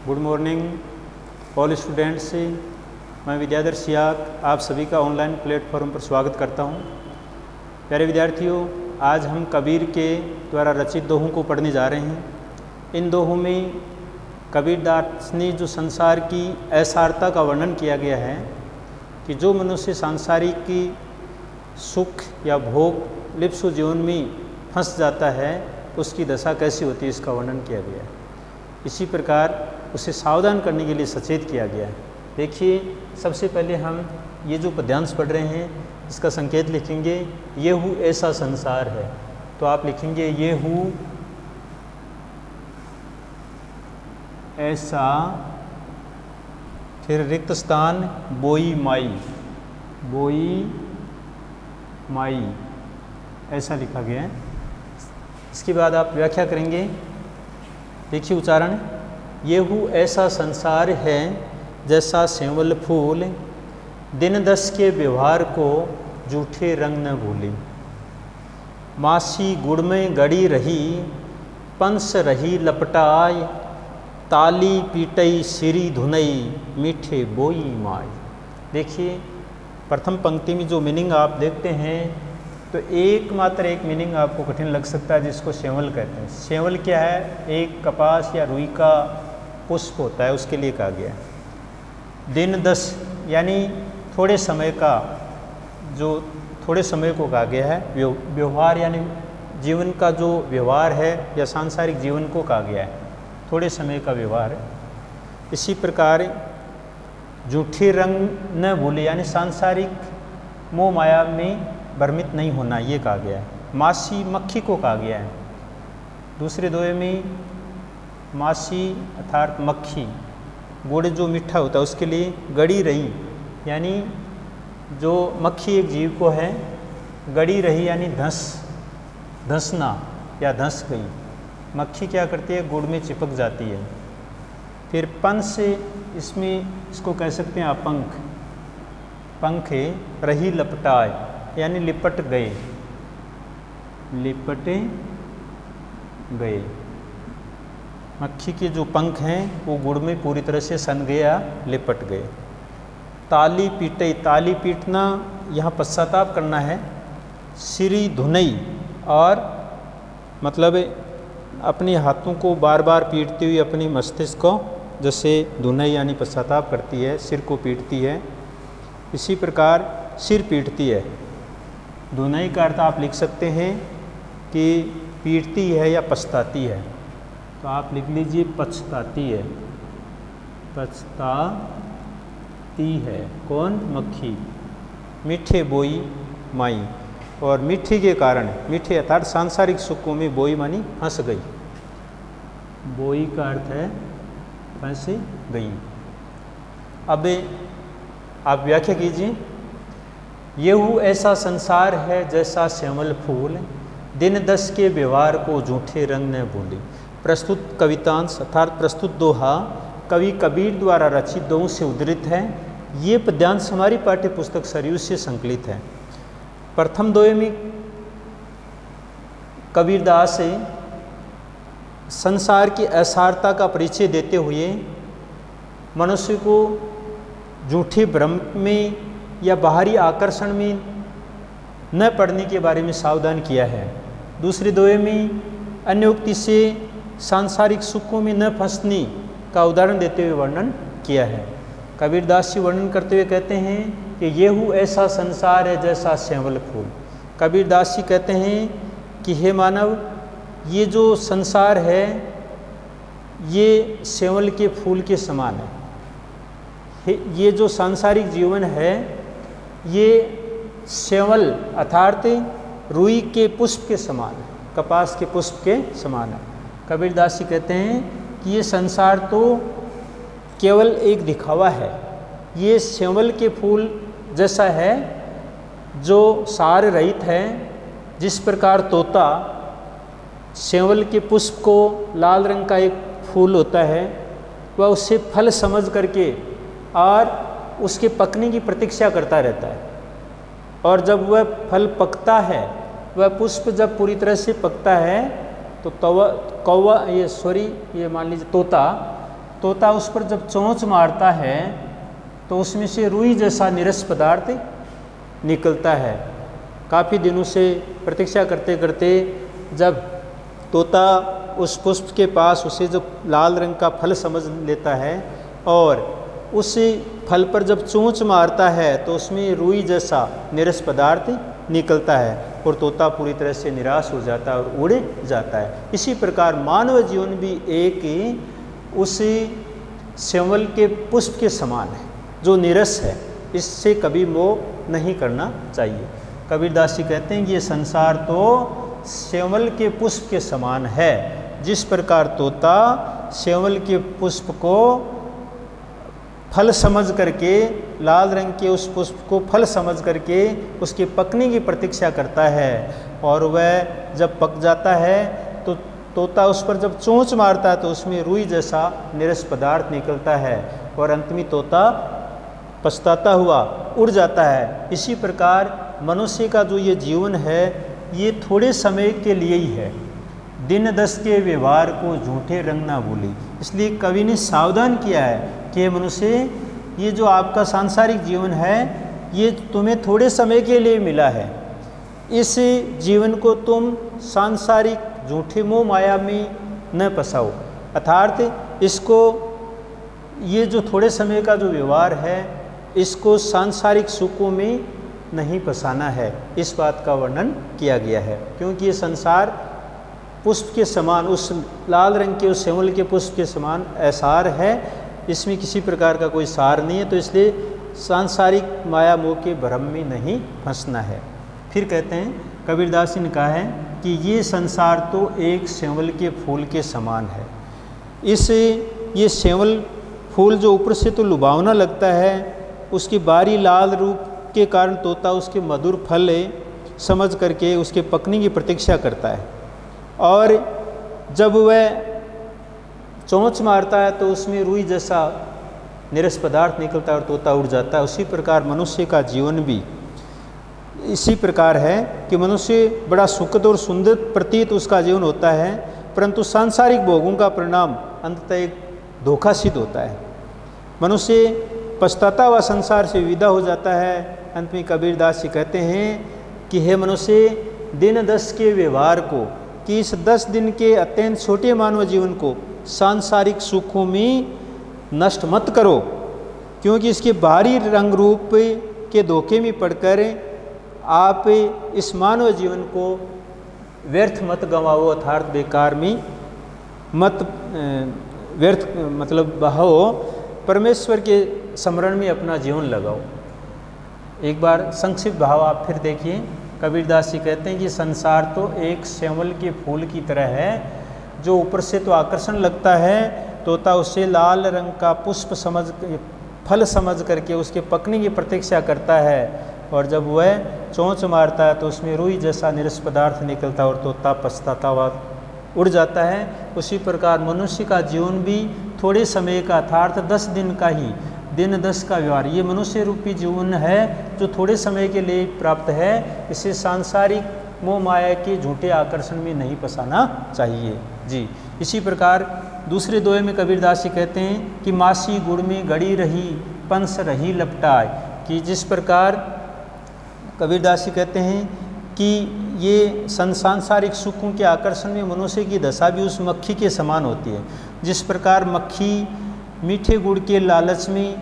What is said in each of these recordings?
Good morning all students. मैं विद्याधर सियाक आप सभी का ऑनलाइन प्लेटफॉर्म पर स्वागत करता हूं। प्यारे विद्यार्थियों, आज हम कबीर के द्वारा रचित दोहों को पढ़ने जा रहे हैं। इन दोहों में कबीरदास ने जो संसार की असारता का वर्णन किया गया है कि जो मनुष्य सांसारिक की सुख या भोग लिप्सु जीवन में फंस जाता है उसकी दशा कैसी होती है, इसका वर्णन किया गया है। इसी प्रकार उसे सावधान करने के लिए सचेत किया गया है। देखिए, सबसे पहले हम ये जो पद्यांश पढ़ रहे हैं इसका संकेत लिखेंगे। ये हूँ ऐसा संसार है, तो आप लिखेंगे ये हूँ ऐसा, फिर रिक्त स्थान बोई माई, बोई माई ऐसा लिखा गया है। इसके बाद आप व्याख्या करेंगे। देखिए उच्चारण, ये हूँ ऐसा संसार है जैसा सेवल फूल, दिन दस के व्यवहार को जूठे रंग न भूली। मासी गुड़ में गड़ी रही, पंस रही लपटाई, ताली पीटई सिरी धुनई, मीठे बोई माई। देखिए, प्रथम पंक्ति में जो मीनिंग आप देखते हैं तो एकमात्र एक मीनिंग आपको कठिन लग सकता है, जिसको सेवल कहते हैं। सेवल क्या है? एक कपास या रुई का पुष्प होता है, उसके लिए कहा गया है। दिन दस यानी थोड़े समय का, जो थोड़े समय को कहा गया है। व्यवहार यानी जीवन का जो व्यवहार है या सांसारिक जीवन को कहा गया है, थोड़े समय का व्यवहार है। इसी प्रकार जूठे रंग न भूले यानी सांसारिक मोह माया में भ्रमित नहीं होना, ये कहा गया है। मासी मक्खी को कहा गया है। दूसरे दोहे में मासी अर्थात मक्खी, गुड़ जो मीठा होता है उसके लिए गड़ी रही यानी जो मक्खी एक जीव को है, गड़ी रही यानी धंसना या धंस गई। मक्खी क्या करती है? गुड़ में चिपक जाती है। फिर पंस, इसमें इसको कह सकते हैं आप पंख, पंखे रही लपटाए यानी लिपट गए, लिपटे गए। मक्खी के जो पंख हैं वो गुड़ में पूरी तरह से सन गया, लिपट गए। ताली पीटे, ताली पीटना यहाँ पश्चाताप करना है। सिरी धुनई और मतलब अपने हाथों को बार बार पीटती हुई अपनी मस्तिष्क को जैसे धुनई यानी पश्चाताप करती है, सिर को पीटती है। इसी प्रकार सिर पीटती है। धुनई का अर्थ आप लिख सकते हैं कि पीटती है या पछताती है, तो आप लिख लीजिए पछताती है, पछताती है। कौन? मक्खी। मीठे बोई माई, और मीठे के कारण, मीठे अर्थात सांसारिक सुखों में बोई मानी फंस गई। बोई का अर्थ है फंस गई। अब आप व्याख्या कीजिए। ये हूँ ऐसा संसार है जैसा श्यामल फूल, दिन दस के व्यवहार को जूठे रंग न भूली। प्रस्तुत कवितांश अर्थात प्रस्तुत दोहा कवि कबीर द्वारा रचित दोहों से उद्धृत है। ये पद्यांश हमारी पाठ्य पुस्तक सरयू से संकलित है। प्रथम दोहे में कबीरदास संसार की असारता का परिचय देते हुए मनुष्य को झूठे भ्रम में या बाहरी आकर्षण में न पड़ने के बारे में सावधान किया है। दूसरे दोहे में अन्य उक्ति से सांसारिक सुखों में न फंसने का उदाहरण देते हुए वर्णन किया है। कबीरदास जी वर्णन करते हुए कहते हैं कि ये हूँ ऐसा संसार है जैसा श्यामल फूल। कबीरदास जी कहते हैं कि हे मानव, ये जो संसार है ये श्यामल के फूल के समान है। ये जो सांसारिक जीवन है ये श्यामल अर्थात रुई के पुष्प के समान है, कपास के पुष्प के समान है। कबीरदास जी कहते हैं कि ये संसार तो केवल एक दिखावा है। ये श्यामल के फूल जैसा है जो सार रहित है। जिस प्रकार तोता श्यामल के पुष्प को, लाल रंग का एक फूल होता है, वह उससे फल समझ करके और उसके पकने की प्रतीक्षा करता रहता है, और जब वह फल पकता है, वह पुष्प जब पूरी तरह से पकता है तो कौवा ये मान लीजिए तोता तोता उस पर जब चोंच मारता है तो उसमें से रुई जैसा निरस पदार्थ निकलता है। काफ़ी दिनों से प्रतीक्षा करते करते जब तोता उस पुष्प के पास उसे जब लाल रंग का फल समझ लेता है और उस फल पर जब चोंच मारता है तो उसमें रुई जैसा निरस पदार्थ निकलता है और तोता पूरी तरह से निराश हो जाता है और उड़ जाता है। इसी प्रकार मानव जीवन भी एक उस सेवल के पुष्प के समान है जो निरस है, इससे कभी मोह नहीं करना चाहिए। कबीरदास जी कहते हैं कि ये संसार तो सेवल के पुष्प के समान है। जिस प्रकार तोता सेवल के पुष्प को फल समझ करके, लाल रंग के उस पुष्प को फल समझ करके उसके पकने की प्रतीक्षा करता है और वह जब पक जाता है तो तोता उस पर जब चोंच मारता है तो उसमें रुई जैसा निरस पदार्थ निकलता है और अंत में तोता पछताता हुआ उड़ जाता है। इसी प्रकार मनुष्य का जो ये जीवन है ये थोड़े समय के लिए ही है। दिन दस के व्यवहार को झूठे रंग ना भूली, इसलिए कवि ने सावधान किया है कि मनुष्य ये जो आपका सांसारिक जीवन है ये तुम्हें थोड़े समय के लिए मिला है। इस जीवन को तुम सांसारिक झूठे मोह माया में न फंसाओ, अर्थात इसको ये जो थोड़े समय का जो व्यवहार है इसको सांसारिक सुखों में नहीं फंसाना है। इस बात का वर्णन किया गया है क्योंकि ये संसार पुष्प के समान, उस लाल रंग के उस सेवल के पुष्प के समान ऐसार है, इसमें किसी प्रकार का कोई सार नहीं है, तो इसलिए सांसारिक माया मोह के भ्रम में नहीं फंसना है। फिर कहते हैं कबीरदास जी ने कहा है कि ये संसार तो एक सेवल के फूल के समान है। ये सेवल फूल जो ऊपर से तो लुभावना लगता है, उसकी बारी लाल रूप के कारण तोता उसके मधुर फल समझ करके उसके पकने की प्रतीक्षा करता है और जब वह चोंच मारता है तो उसमें रुई जैसा निरस पदार्थ निकलता है और तोता उड़ जाता है। उसी प्रकार मनुष्य का जीवन भी इसी प्रकार है कि मनुष्य बड़ा सुखद और सुंदर प्रतीत उसका जीवन होता है, परंतु सांसारिक भोगों का परिणाम अंततः एक धोखा सिद्ध होता है। मनुष्य पछताता हुआ संसार से विदा हो जाता है। अंत में कबीरदास जी कहते हैं कि हे मनुष्य, दिन दस के व्यवहार को, कि इस 10 दिन के अत्यंत छोटे मानव जीवन को सांसारिक सुखों में नष्ट मत करो, क्योंकि इसके बाहरी रंग रूप के धोखे में पड़कर आप इस मानव जीवन को व्यर्थ मत गंवाओ, अर्थात बेकार में मत व्यर्थ मतलब बहाओ, परमेश्वर के स्मरण में अपना जीवन लगाओ। एक बार संक्षिप्त भाव आप फिर देखिए। कबीरदास जी कहते हैं कि संसार तो एक सेवल के फूल की तरह है, जो ऊपर से तो आकर्षण लगता है, तोता उसे लाल रंग का पुष्प फल समझ करके उसके पकने की प्रतीक्षा करता है और जब वह चोंच मारता है तो उसमें रुई जैसा निरस पदार्थ निकलता है और तोता पछताता हुआ उड़ जाता है। उसी प्रकार मनुष्य का जीवन भी थोड़े समय का, अर्थात 10 दिन का ही, दिन 10 का व्यवहार, ये मनुष्य रूपी जीवन है जो थोड़े समय के लिए प्राप्त है। इसे सांसारिक मोह माया के झूठे आकर्षण में नहीं फंसाना चाहिए जी। इसी प्रकार दूसरे दोहे में कबीरदास जी कहते हैं कि मासी गुड़ में गड़ी रही पंस रही लपटाए, कि जिस प्रकार कबीरदास जी कहते हैं कि ये सांसारिक सुखों के आकर्षण में मनुष्य की दशा भी उस मक्खी के समान होती है। जिस प्रकार मक्खी मीठे गुड़ के लालच में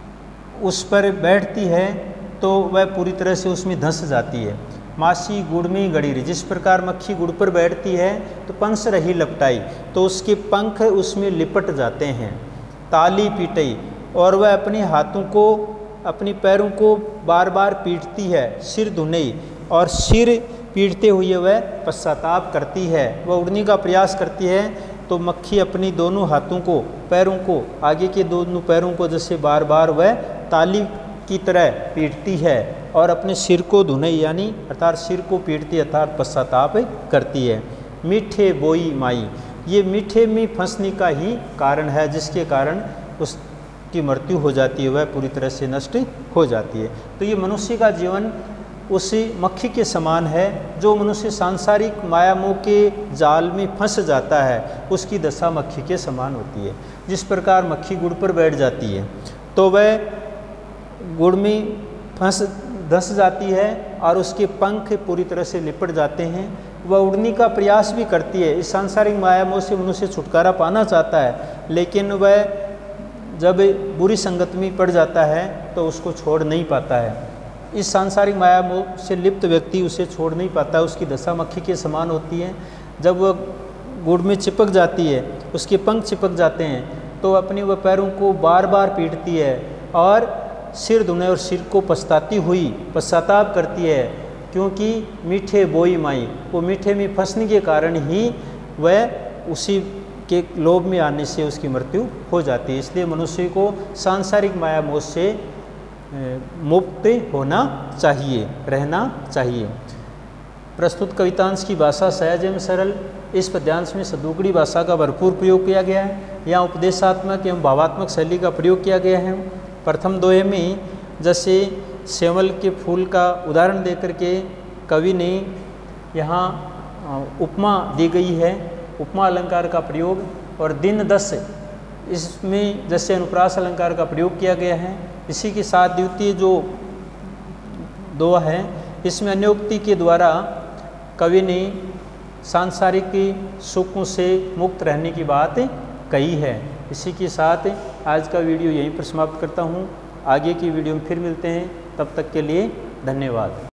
उस पर बैठती है तो वह पूरी तरह से उसमें धंस जाती है। मासी गुड़ में गड़ी रही, जिस प्रकार मक्खी गुड़ पर बैठती है तो पंस रही लपटाई, तो उसके पंख उसमें लिपट जाते हैं। ताली पीटई, और वह अपने हाथों को, अपने पैरों को बार बार पीटती है। सिर धुनई, और सिर पीटते हुए वह पश्चाताप करती है, वह उड़ने का प्रयास करती है। तो मक्खी अपनी दोनों हाथों को, पैरों को, आगे के दोनों पैरों को जैसे बार बार वह ताली की तरह पीटती है और अपने सिर को धुनई, यानी अर्थात सिर को पीटती, अर्थात पश्चाताप करती है। मीठे बोई माई, ये मीठे में फंसने का ही कारण है, जिसके कारण उसकी मृत्यु हो जाती है, वह पूरी तरह से नष्ट हो जाती है। तो ये मनुष्य का जीवन उसी मक्खी के समान है जो मनुष्य सांसारिक मायामोह के जाल में फंस जाता है, उसकी दशा मक्खी के समान होती है। जिस प्रकार मक्खी गुड़ पर बैठ जाती है तो वह गुड़ में धंस जाती है और उसके पंख पूरी तरह से लिपट जाते हैं। वह उड़ने का प्रयास भी करती है, इस सांसारिक मायामोह से मनुष्य छुटकारा पाना चाहता है, लेकिन वह जब बुरी संगत में पड़ जाता है तो उसको छोड़ नहीं पाता है। इस सांसारिक मायामोह से लिप्त व्यक्ति उसे छोड़ नहीं पाता, उसकी दशा मक्खी के समान होती है। जब वह गुड़ में चिपक जाती है, उसके पंख चिपक जाते हैं, तो अपने वह पैरों को बार बार पीटती है और सिर धुने और सिर को पछताती हुई पश्चाताप करती है, क्योंकि मीठे बोई माई, वो मीठे में फंसने के कारण ही वह उसी के लोभ में आने से उसकी मृत्यु हो जाती है। इसलिए मनुष्य को सांसारिक मायामोह से मुक्त होना चाहिए, रहना चाहिए। प्रस्तुत कवितांश की भाषा सहज एवं सरल, इस पद्यांश में सदुगड़ी भाषा का भरपूर प्रयोग किया गया है। यहाँ उपदेशात्मक एवं भावात्मक शैली का प्रयोग किया गया है। प्रथम दोहे में जैसे सेवल के फूल का उदाहरण देकर के कवि ने यहाँ उपमा दी गई है, उपमा अलंकार का प्रयोग, और दिन 10 इसमें जैसे अनुप्रास अलंकार का प्रयोग किया गया है। इसी के साथ द्वितीय जो दोहा है इसमें अन्योक्ति के द्वारा कवि ने सांसारिक सुखों से मुक्त रहने की बात कही है। इसी के साथ आज का वीडियो यहीं पर समाप्त करता हूँ। आगे की वीडियो में फिर मिलते हैं, तब तक के लिए धन्यवाद।